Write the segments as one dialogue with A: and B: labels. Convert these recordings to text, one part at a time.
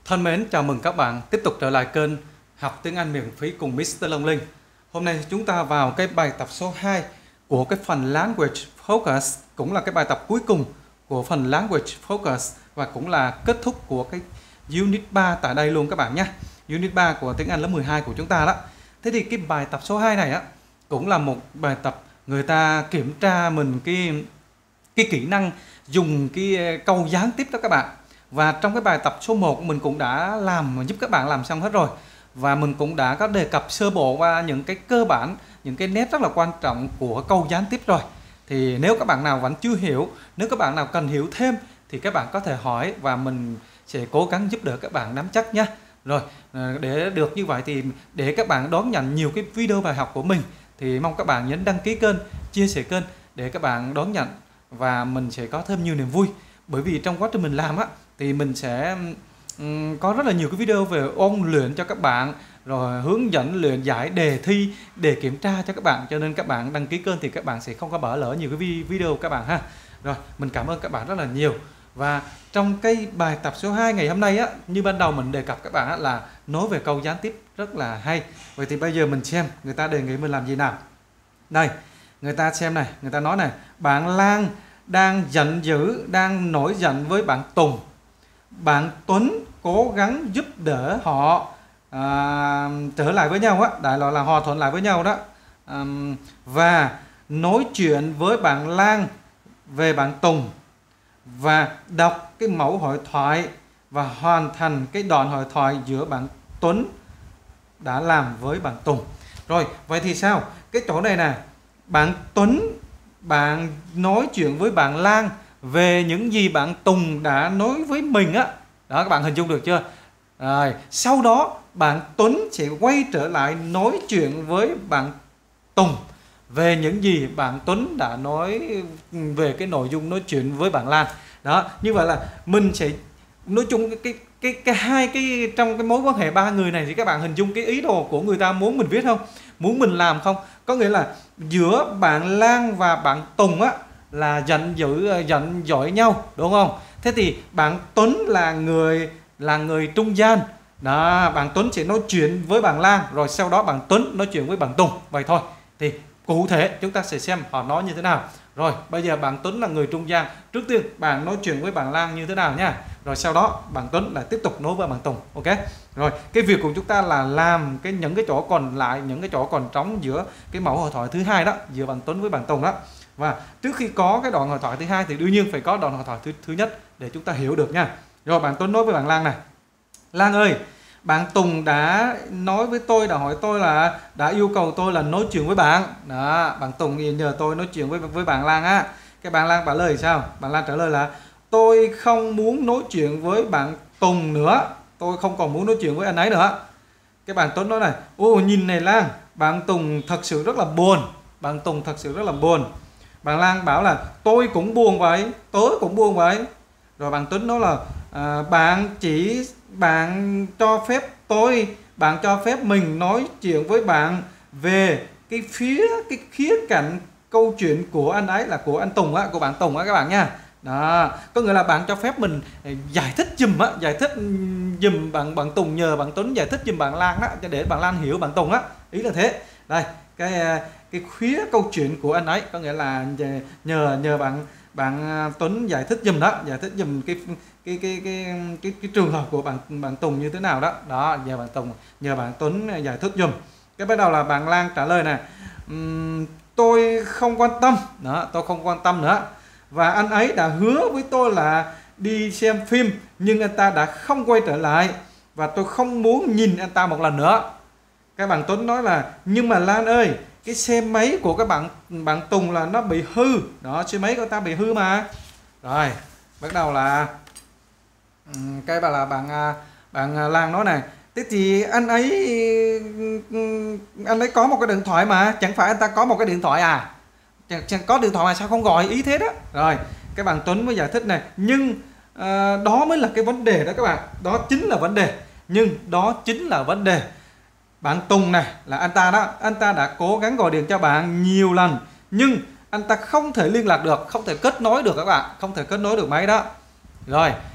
A: Thân mến, chào mừng các bạn tiếp tục trở lại kênh học tiếng Anh miễn phí cùng Mr. Long Linh. Hôm nay chúng ta vào cái bài tập số 2 của cái phần Language Focus, cũng là cái bài tập cuối cùng của phần Language Focus và cũng là kết thúc của cái Unit 3 tại đây luôn các bạn nhé. Unit 3 của tiếng Anh lớp 12 của chúng ta đó. Thế thì cái bài tập số 2 này á cũng là một bài tập người ta kiểm tra mình cái kỹ năng dùng cái câu gián tiếp đó các bạn. Và trong cái bài tập số 1 mình cũng đã giúp các bạn làm xong hết rồi. Và mình cũng đã có đề cập sơ bộ qua những cái cơ bản, những cái nét rất là quan trọng của câu gián tiếp rồi. Thì nếu các bạn nào vẫn chưa hiểu, nếu các bạn nào cần hiểu thêm thì các bạn có thể hỏi và mình sẽ cố gắng giúp đỡ các bạn nắm chắc nhé. Rồi, để được như vậy thì để các bạn đón nhận nhiều cái video bài học của mình thì mong các bạn nhấn đăng ký kênh, chia sẻ kênh để các bạn đón nhận và mình sẽ có thêm nhiều niềm vui. Bởi vì trong quá trình mình làm á thì mình sẽ có rất là nhiều cái video về ôn luyện cho các bạn, rồi hướng dẫn luyện giải đề thi, để kiểm tra cho các bạn, cho nên các bạn đăng ký kênh thì các bạn sẽ không có bỏ lỡ nhiều cái video các bạn ha. Rồi, mình cảm ơn các bạn rất là nhiều. Và trong cái bài tập số 2 ngày hôm nay á, như ban đầu mình đề cập các bạn á, là nói về câu gián tiếp rất là hay. Vậy thì bây giờ mình xem người ta đề nghị mình làm gì nào. Đây, người ta xem này, người ta nói này: bạn Lan đang giận dữ, đang nổi giận với bạn Tùng. Bạn Tuấn cố gắng giúp đỡ họ trở lại với nhau á, đại loại là hòa thuận lại với nhau đó, và nói chuyện với bạn Lan về bạn Tùng, và đọc cái mẫu hội thoại và hoàn thành cái đoạn hội thoại giữa bạn Tuấn đã làm với bạn Tùng. Rồi, vậy thì sao? Cái chỗ này nè, bạn Tuấn bạn nói chuyện với bạn Lan về những gì bạn Tùng đã nói với mình á. Đó, các bạn hình dung được chưa? Rồi, sau đó bạn Tuấn sẽ quay trở lại nói chuyện với bạn Tùng về những gì bạn Tuấn đã nói về cái nội dung nói chuyện với bạn Lan. Đó, như vậy là mình sẽ nói chung cái hai cái trong cái mối quan hệ ba người này thì các bạn hình dung cái ý đồ của người ta muốn mình viết không? Muốn mình làm không? Có nghĩa là giữa bạn Lan và bạn Tùng á là giận dỗi nhau, đúng không? Thế thì bạn Tuấn là người trung gian. Đó, bạn Tuấn sẽ nói chuyện với bạn Lan, rồi sau đó bạn Tuấn nói chuyện với bạn Tùng. Vậy thôi. Thì cụ thể chúng ta sẽ xem họ nói như thế nào. Rồi, bây giờ bạn Tuấn là người trung gian. Trước tiên bạn nói chuyện với bạn Lan như thế nào nha. Rồi sau đó bạn Tuấn lại tiếp tục nói với bạn Tùng. Ok. Rồi, cái việc của chúng ta là làm những cái chỗ còn lại, những cái chỗ còn trống giữa cái mẫu hội thoại thứ hai đó, giữa bạn Tuấn với bạn Tùng đó. Và trước khi có cái đoạn hội thoại thứ hai thì đương nhiên phải có đoạn hội thoại thứ nhất để chúng ta hiểu được nha. Rồi, bạn Tuấn nói với bạn Lan này: Lan ơi, bạn Tùng đã nói với tôi, đã hỏi tôi là đã yêu cầu tôi là nói chuyện với bạn. Đó, bạn Tùng nhờ tôi nói chuyện với bạn Lan á. Cái bạn Lan trả lời sao? Bạn Lan trả lời là: tôi không muốn nói chuyện với bạn Tùng nữa, tôi không còn muốn nói chuyện với anh ấy nữa. Cái bạn Tuấn nói này: ô, nhìn này Lan, bạn Tùng thật sự rất là buồn. Bạn Tùng thật sự rất là buồn. Bạn Lan bảo là: tôi cũng buồn vậy, tớ cũng buồn vậy. Rồi bạn Tuấn nói là: bạn cho phép mình nói chuyện với bạn về cái khía cạnh câu chuyện của anh ấy, là của anh Tùng á, của bạn Tùng á các bạn nha. Đó, có nghĩa là bạn cho phép mình giải thích giùm bạn Tùng, nhờ bạn Tuấn giải thích giùm bạn Lan đó, để bạn Lan hiểu bạn Tùng á. Ý là thế. Đây, cái khía câu chuyện của anh ấy, có nghĩa là nhờ bạn Tuấn giải thích giùm đó, giải thích giùm cái trường hợp của bạn Tùng như thế nào đó. Đó, nhờ bạn Tuấn giải thích giùm. Cái bắt đầu là bạn Lan trả lời này: tôi không quan tâm. Đó, tôi không quan tâm nữa. Và anh ấy đã hứa với tôi là đi xem phim, nhưng anh ta đã không quay trở lại và tôi không muốn nhìn anh ta một lần nữa. Cái bạn Tuấn nói là: nhưng mà Lan ơi, cái xe máy của các bạn Tùng là nó bị hư. Đó, xe máy của ta bị hư mà. Rồi, bắt đầu là cái bà là bạn Lan nói này: thế thì anh ấy có một cái điện thoại mà, chẳng phải anh ta có một cái điện thoại à? Chẳng có điện thoại mà sao không gọi, ý thế đó. Rồi, cái bạn Tuấn mới giải thích này: nhưng đó mới là cái vấn đề đó các bạn. Đó chính là vấn đề. Nhưng đó chính là vấn đề. Bạn Tùng này là anh ta đó, anh ta đã cố gắng gọi điện cho bạn nhiều lần, nhưng anh ta không thể liên lạc được, không thể kết nối được các bạn, không thể kết nối được máy đó. Rồi,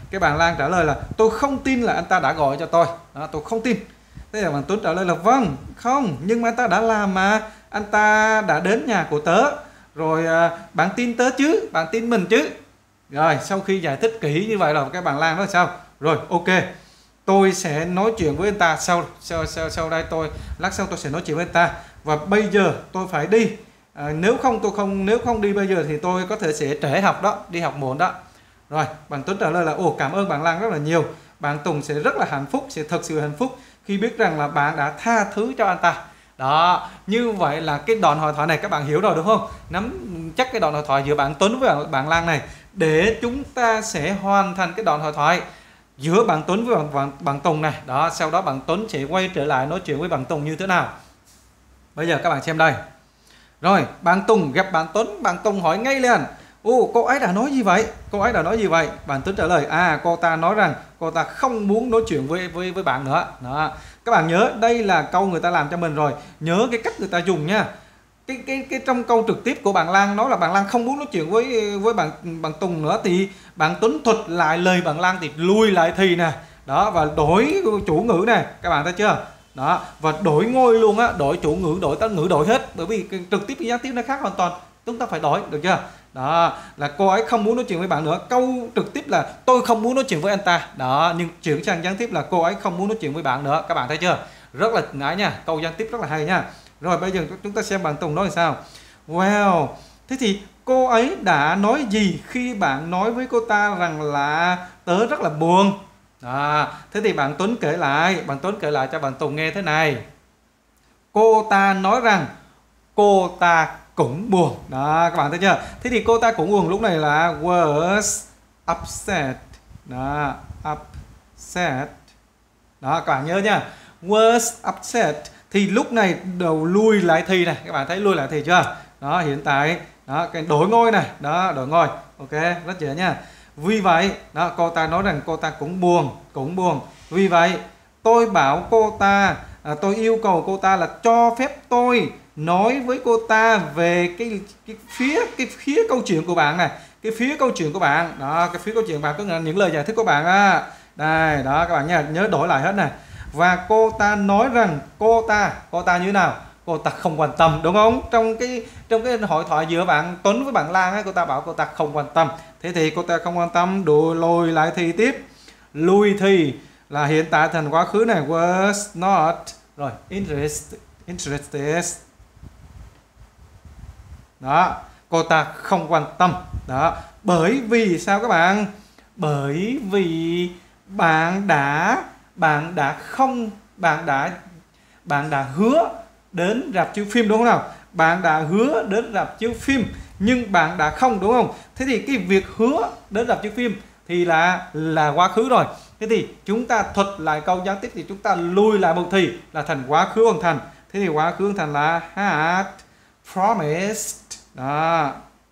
A: cái bạn Lan trả lời là tôi không tin là anh ta đã gọi cho tôi. Đó, tôi không tin. Thế là bạn Tuấn trả lời là vâng, không, nhưng mà anh ta đã làm mà, anh ta đã đến nhà của tớ. Rồi bạn tin tớ chứ, bạn tin mình chứ. Rồi sau khi giải thích kỹ như vậy rồi, các bạn Lan nói sao? Rồi ok, tôi sẽ nói chuyện với anh ta sau đây, lát sau tôi sẽ nói chuyện với anh ta. Và bây giờ tôi phải đi. Nếu không đi bây giờ thì tôi có thể sẽ trễ học đó, đi học muộn đó. Rồi bạn Tuấn trả lời là ồ, cảm ơn bạn Lan rất là nhiều. Bạn Tùng sẽ rất là hạnh phúc, sẽ thật sự hạnh phúc khi biết rằng là bạn đã tha thứ cho anh ta. Đó, như vậy là cái đoạn hội thoại này các bạn hiểu rồi đúng không? Nắm chắc cái đoạn hội thoại giữa bạn Tuấn với bạn Lan này, để chúng ta sẽ hoàn thành cái đoạn hội thoại giữa bạn Tuấn với bạn Tùng này. Đó, sau đó bạn Tuấn sẽ quay trở lại nói chuyện với bạn Tùng như thế nào. Bây giờ các bạn xem đây. Rồi, bạn Tùng gặp bạn Tuấn, bạn Tùng hỏi ngay liền: ồ, cô ấy đã nói gì vậy? Cô ấy đã nói gì vậy? Bạn Tuấn trả lời: cô ta nói rằng cô ta không muốn nói chuyện với bạn nữa. Đó. Các bạn nhớ, đây là câu người ta làm cho mình rồi. Nhớ cái cách người ta dùng nha. Cái trong câu trực tiếp của bạn Lan nói là bạn Lan không muốn nói chuyện với bạn Tùng nữa, thì bạn Tuấn thuật lại lời bạn Lan thì lui lại thì nè. Đó, và đổi chủ ngữ nè, các bạn thấy chưa? Đó, và đổi ngôi luôn á, đổi chủ ngữ, đổi tán ngữ, đổi hết, bởi vì trực tiếp với gián tiếp nó khác hoàn toàn, chúng ta phải đổi, được chưa? Đó, là cô ấy không muốn nói chuyện với bạn nữa. Câu trực tiếp là tôi không muốn nói chuyện với anh ta. Đó, nhưng chuyển sang gián tiếp là cô ấy không muốn nói chuyện với bạn nữa. Các bạn thấy chưa? Rất là ngại nha, câu gián tiếp rất là hay nha. Rồi bây giờ chúng ta xem bạn Tùng nói sao. Wow, thế thì cô ấy đã nói gì khi bạn nói với cô ta rằng là tớ rất là buồn? Đó, thế thì bạn Tuấn kể lại cho bạn Tùng nghe thế này. Cô ta nói rằng cô ta cũng buồn. Đó, các bạn thấy chưa? Thế thì cô ta cũng buồn lúc này là was upset. Đó, upset. Đó, các bạn nhớ nha. Was upset. Thì lúc này đầu lui lại thì này, các bạn thấy lui lại thì chưa? Đó, hiện tại đó, cái đổi ngôi này, đó, đổi ngôi. Ok, rất dễ nha. Vì vậy, đó, cô ta nói rằng cô ta cũng buồn. Vì vậy, tôi bảo cô ta, tôi yêu cầu cô ta là cho phép tôi nói với cô ta về cái phía câu chuyện của bạn này, cái phía câu chuyện của bạn. Đó, cái phía câu chuyện của bạn có những lời giải thích của bạn á. Đây, đó các bạn nha, nhớ đổi lại hết này. Và cô ta nói rằng cô ta như thế nào? Cô ta không quan tâm, đúng không? Trong cái hội thoại giữa bạn Tuấn với bạn Lan ấy, cô ta bảo cô ta không quan tâm. Thế thì cô ta không quan tâm, lùi lại thì tiếp. Lui thì là hiện tại thành quá khứ này, was not rồi interested. Đó, cô ta không quan tâm. Đó, bởi vì sao các bạn? Bởi vì bạn đã hứa đến rạp chiếu phim, đúng không nào? Bạn đã hứa đến rạp chiếu phim nhưng bạn đã không, đúng không? Thế thì cái việc hứa đến rạp chiếu phim thì là quá khứ rồi. Thế thì chúng ta thuật lại câu gián tiếp thì chúng ta lui lại một thì là thành quá khứ hoàn thành. Thế thì quá khứ hoàn thành là had promised. Đó.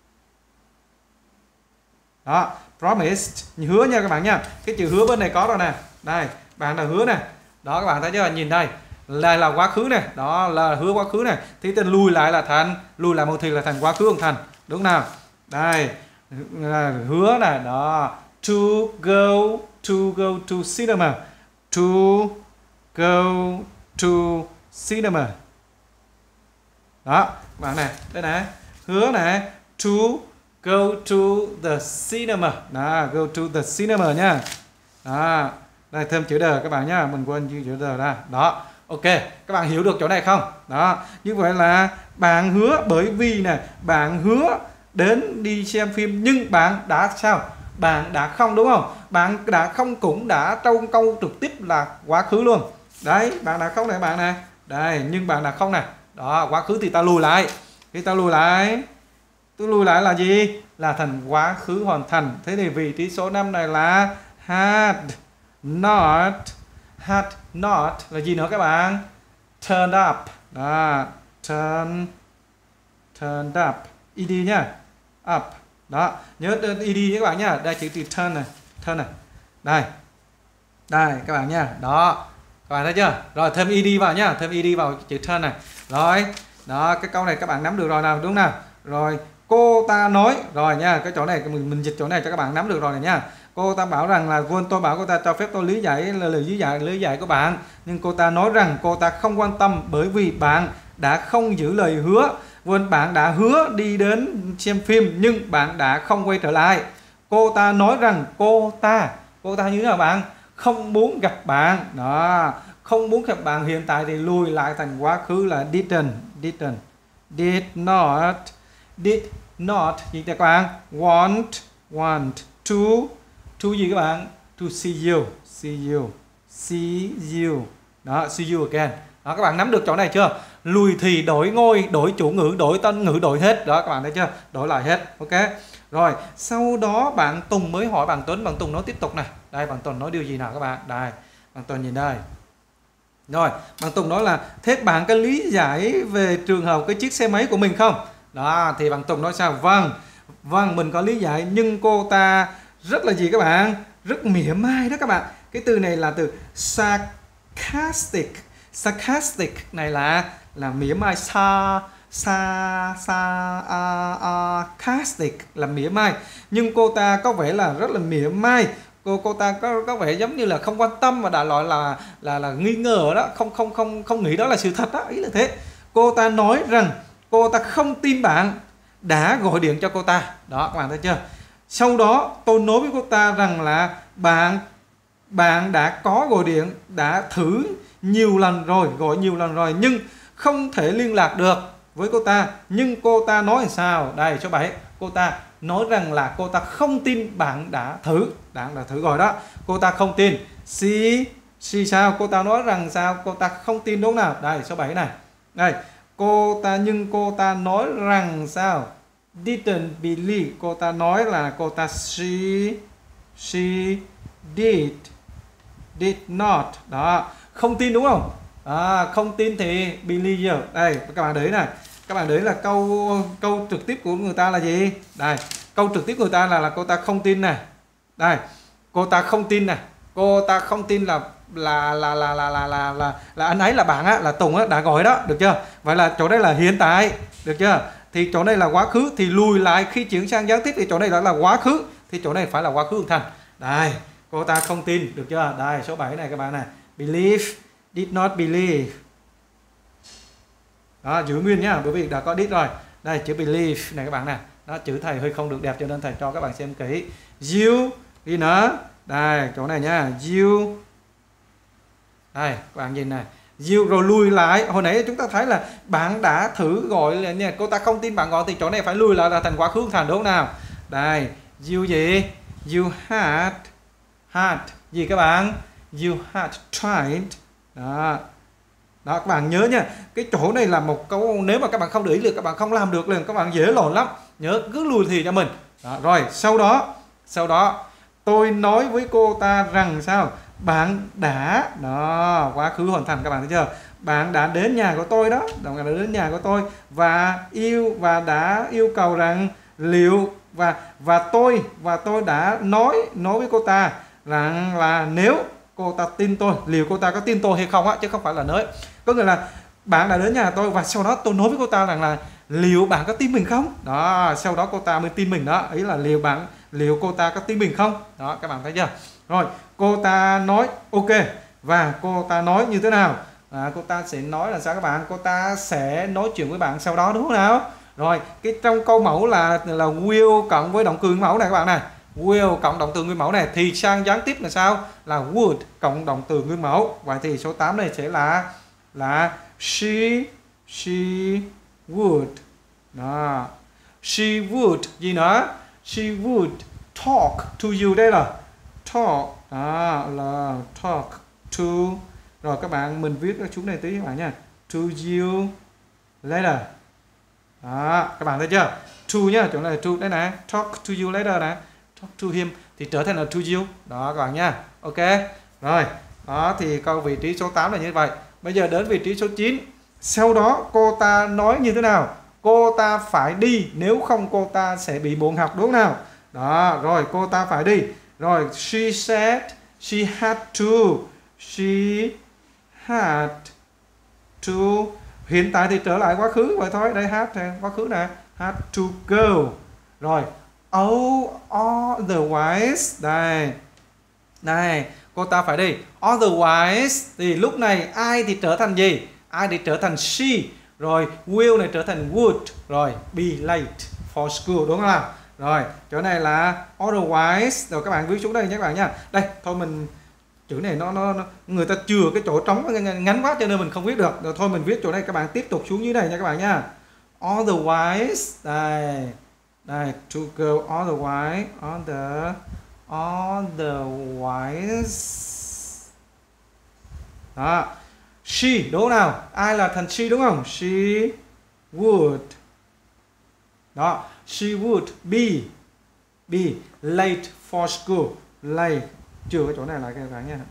A: Đó, promised, hứa nha các bạn nha. Cái chữ hứa bên này có rồi nè. Đây, bạn đã hứa nè. Đó, các bạn thấy chưa? Nhìn đây. Là quá khứ này, đó là hứa quá khứ này. Thì tên lùi lại một thì là thành quá khứ hoàn thành, đúng nào? Đây, hứa này, đó, to go to cinema, to go to cinema. Đó, bạn này, đây này, hứa này, to go to the cinema. Đó, go to the cinema nha. Đó, đây thêm chữ đờ các bạn nhá, mình quên chữ đờ ra. Đó, ok, các bạn hiểu được chỗ này không? Đó, như vậy là bạn hứa, bởi vì này, bạn hứa đến đi xem phim nhưng bạn đã sao? Bạn đã không, đúng không? Bạn đã không cũng đã trong câu trực tiếp là quá khứ luôn. Đấy, bạn đã không này bạn này. Đây, nhưng bạn đã không này. Đó, quá khứ thì ta lùi lại. Khi ta lùi lại là gì? Là thành quá khứ hoàn thành. Thế thì vị trí số 5 này là had not là gì nữa các bạn? Turned up. Đó, turned up. Ed nhá. Up. Đó, nhớ ed nhé các bạn nhá. Đây chữ từ turn này. Đây. Đây các bạn nha. Đó. Các bạn thấy chưa? Rồi thêm ed vào nhá, thêm ed vào chữ turn này. Rồi. Đó, cái câu này các bạn nắm được rồi nào, đúng nào? Rồi, cô ta nói rồi nha, cái chỗ này mình dịch chỗ này cho các bạn nắm được rồi này nha. Cô ta bảo rằng là tôi bảo cô ta cho phép tôi lý giải lý giải của bạn, nhưng cô ta nói rằng cô ta không quan tâm bởi vì bạn đã không giữ lời hứa. Bạn đã hứa đi đến xem phim nhưng bạn đã không quay trở lại. Cô ta nói rằng cô ta như thế nào bạn? Không muốn gặp bạn. Đó, không muốn gặp bạn. Hiện tại thì lùi lại thành quá khứ là did not gì các bạn? Want to gì các bạn? To see you. Đó, see you again. Đó, các bạn nắm được chỗ này chưa? Lùi thì đổi ngôi, đổi chủ ngữ, đổi tên ngữ, đổi hết. Đó, các bạn thấy chưa? Đổi lại hết. Ok. Rồi, sau đó bạn Tùng mới hỏi bạn Tuấn. Bạn Tùng nói tiếp tục này. Đây, bạn Tuấn nói điều gì nào các bạn? Đây, bạn Tuấn nhìn đây. Rồi, bạn Tùng nói là thế bạn có lý giải về trường hợp cái chiếc xe máy của mình không? Đó, thì bạn Tùng nói sao? Vâng, mình có lý giải, nhưng cô ta rất là gì các bạn? Rất mỉa mai đó các bạn. Cái từ này là từ sarcastic này là mỉa mai. Sarcastic là mỉa mai, nhưng cô ta có vẻ là rất là mỉa mai. Cô ta có vẻ giống như là không quan tâm và đại loại là nghi ngờ đó, không nghĩ đó là sự thật đó, ý là thế. Cô ta nói rằng cô ta không tin bạn đã gọi điện cho cô ta. Đó, các bạn thấy chưa? Sau đó tôi nói với cô ta rằng là bạn đã có gọi điện, đã thử nhiều lần rồi, gọi nhiều lần rồi nhưng không thể liên lạc được với cô ta. Nhưng cô ta nói sao? Đây, số 7. Cô ta nói rằng là cô ta không tin bạn đã thử gọi đó. Cô ta không tin. She sao? Cô ta nói rằng sao? Cô ta không tin đúng nào? Đây, số 7 này. Đây, cô ta nói rằng sao? Didn't believe. Cô ta nói là cô ta she did not. Đó, không tin đúng không? Không tin thì believe. Đây, các bạn đấy này. Các bạn đấy là câu trực tiếp của người ta là gì? Đây, câu trực tiếp của người ta là cô ta không tin này. Đây, cô ta không tin này. Cô ta không tin là anh ấy là bạn á, là Tùng á đã gọi đó, được chưa? Vậy là chỗ đây là hiện tại, được chưa? Thì chỗ này là quá khứ, thì lùi lại khi chuyển sang gián tiếp thì chỗ này là quá khứ, thì chỗ này phải là quá khứ hoàn thành. Đây, cô ta không tin, được chưa? Đây, số 7 này các bạn này. Believe, did not believe. Đó, giữ nguyên nhá, bởi vì đã có did rồi. Đây, chữ believe này các bạn này. Đó, chữ thầy hơi không được đẹp cho nên thầy cho các bạn xem kỹ. You đi nữa. Đây, chỗ này nhá. You. Đây, các bạn nhìn này. You rồi lùi lại. Hồi nãy chúng ta thấy là bạn đã thử gọi là nha, cô ta không tin bạn gọi thì chỗ này phải lùi lại là thành quá khứ thành đúng không nào? Đây, you gì? You had gì các bạn? You had tried. Đó. Đó, các bạn nhớ nha, cái chỗ này là một câu nếu mà các bạn không để ý được, các bạn không làm được liền, các bạn dễ lộn lắm. Nhớ cứ lùi thì cho mình. Đó, rồi sau đó tôi nói với cô ta rằng sao? Bạn đã, đó, quá khứ hoàn thành, các bạn thấy chưa? Bạn đã đến nhà của tôi đó, bạn đã đến nhà của tôi và đã yêu cầu rằng liệu và tôi đã nói với cô ta rằng là nếu cô ta tin tôi, liệu cô ta có tin tôi hay không á, chứ không phải là nói. Có nghĩa là bạn đã đến nhà tôi và sau đó tôi nói với cô ta rằng là liệu bạn có tin mình không? Đó, sau đó cô ta mới tin mình đó, ý là liệu cô ta có tin mình không? Đó, các bạn thấy chưa? Rồi, cô ta nói ok, và cô ta nói như thế nào? Cô ta sẽ nói là sao các bạn? Cô ta sẽ nói chuyện với bạn sau đó đúng không nào? Rồi, cái trong câu mẫu là will cộng với động từ nguyên mẫu này các bạn này. Will cộng động từ nguyên mẫu này thì sang gián tiếp là sao? Là would cộng động từ nguyên mẫu. Vậy thì số 8 này sẽ là she would. Đó. She would gì nữa? She would talk to you, đây là talk. Đó là talk to. Rồi các bạn mình viết cái chú này tí các bạn nha. To you later. Đó, các bạn thấy chưa? To nhá, chỗ này là to đây này, talk to you later này. Talk to him thì trở thành là to you. Đó các bạn nha. Ok. Rồi. Đó thì câu vị trí số 8 là như vậy. Bây giờ đến vị trí số 9. Sau đó cô ta nói như thế nào? Cô ta phải đi, nếu không cô ta sẽ bị buồn học đúng không nào? Đó, rồi cô ta phải đi. Rồi she said she had to. She had to. Hiện tại thì trở lại quá khứ vậy thôi. Đây had quá khứ nè. Had to go. Rồi Oh, otherwise. Đây. Này, cô ta phải đi. Otherwise thì lúc này ai thì trở thành gì? Ai thì trở thành she. Rồi will này trở thành would. Rồi be late for school, đúng không nào? Rồi, chỗ này là otherwise. Rồi các bạn viết xuống đây nhé các bạn nha. Đây, thôi mình chữ này nó người ta chừa cái chỗ trống ngắn quá cho nên mình không viết được. Rồi thôi mình viết chỗ này, các bạn tiếp tục xuống dưới này nha các bạn nha. Otherwise, đây. Đây, to go otherwise, otherwise. Đó. She, đúng không nào? Ai là thành she đúng không? She would. Đó, she would be late for school. Late, trừ cái chỗ này lại các bạn nha.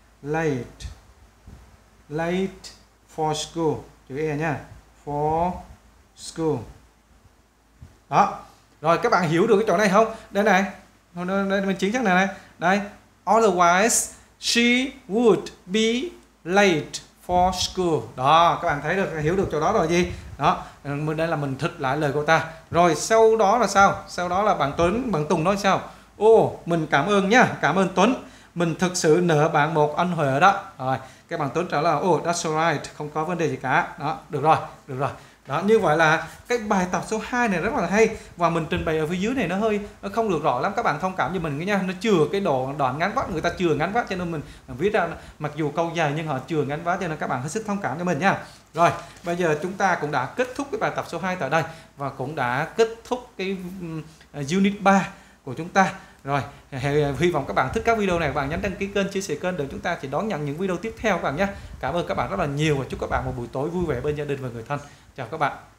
A: Late for school, chữ e nha. For school. Đó. Rồi các bạn hiểu được cái chỗ này không? Đây này. Đây mình chính xác này. Đây. Otherwise she would be late for school. Đó, các bạn thấy được, hiểu được chỗ đó rồi gì? Đó, đây là mình thực lại lời cô ta. Rồi sau đó là sao? Sau đó là bạn Tùng nói sao? Ô, mình cảm ơn nhá, cảm ơn Tuấn. Mình thực sự nợ bạn một ân huệ đó. Rồi, các bạn Tuấn trả lời oh, that's alright, không có vấn đề gì cả. Đó, được rồi. Đó, như vậy là cái bài tập số 2 này rất là hay, và mình trình bày ở phía dưới này nó không được rõ lắm, các bạn thông cảm cho mình nha, nó chừa cái đoạn ngắn quá, người ta chừa ngắn quá cho nên mình viết ra mặc dù câu dài nhưng họ chừa ngắn quá, cho nên các bạn hết sức thông cảm cho mình nha. Rồi, bây giờ chúng ta cũng đã kết thúc cái bài tập số 2 tại đây, và cũng đã kết thúc cái unit 3 của chúng ta. Rồi, hy vọng các bạn thích các video này, các bạn nhấn đăng ký kênh, chia sẻ kênh để chúng ta chỉ đón nhận những video tiếp theo các bạn nhé. Cảm ơn các bạn rất là nhiều và chúc các bạn một buổi tối vui vẻ bên gia đình và người thân. Chào các bạn.